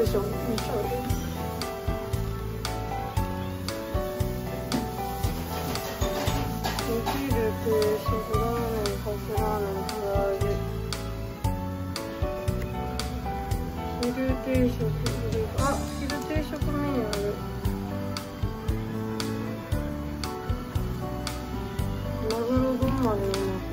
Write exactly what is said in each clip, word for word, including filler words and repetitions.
でしょ。めっちゃある。お昼定食、ラーメン、カツラーメン、唐揚げ。昼定食、あ、昼定食メニューある。マグロ丼までうまそう。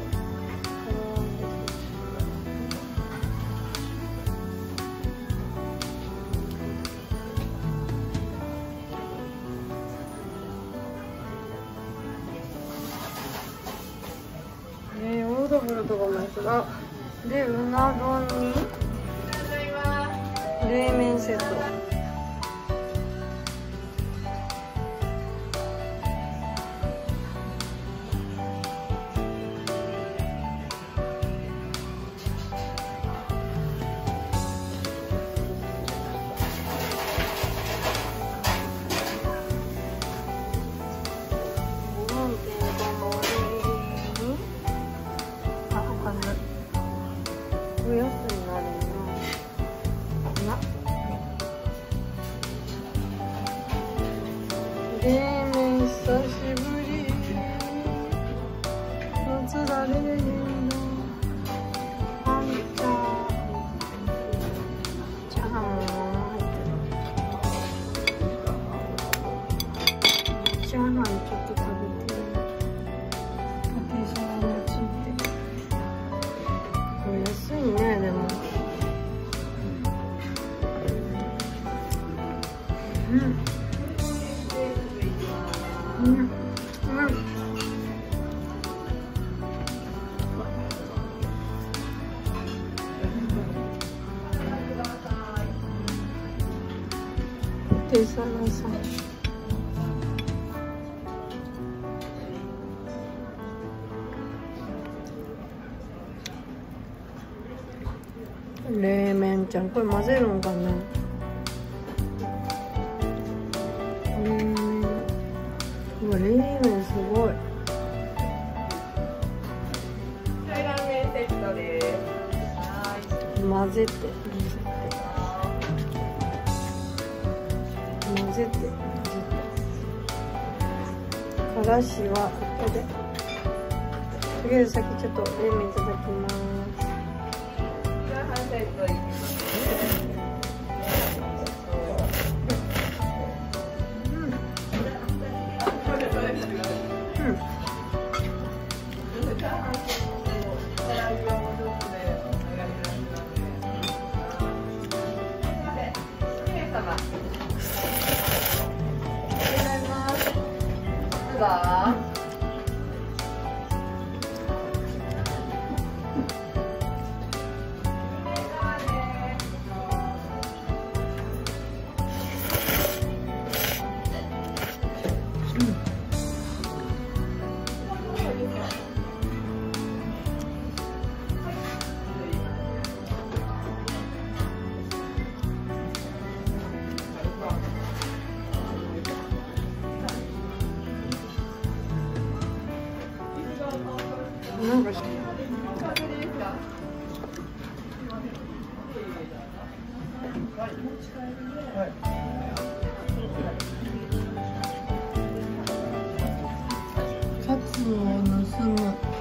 えー、オードブルとかもやつだ。で、うな丼に冷麺セット。おやつになるな。な。冷麺久しぶり。夏だ冷麺の半茶。チャーハンも入ってる。チャーハンちょっと食べて。ポテサラもついて。安いね、でも。うん。うん。うん。ポテサラさん。冷麺ちゃん、これ混ぜるんかな。冷麺。うわ、冷麺すごい。 ラーメンセットです。 混ぜて。混ぜて。混ぜて。からしはここで。とりあえず先ちょっと冷麺いただきます。 セットいきます。 なんかしカツを盗む。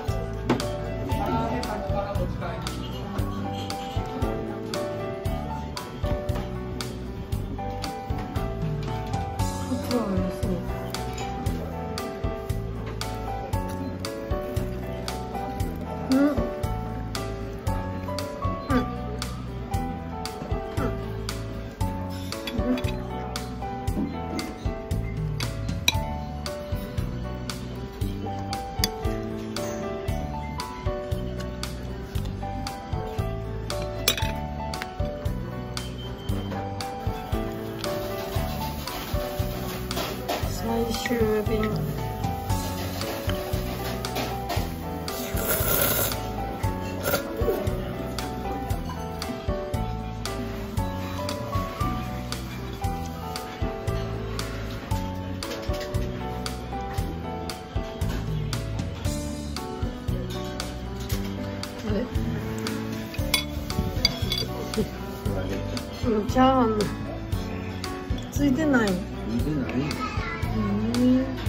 カツを盗む。うん。うん。最終便。あれうん、チャーハンついてない。 見てない。 うん。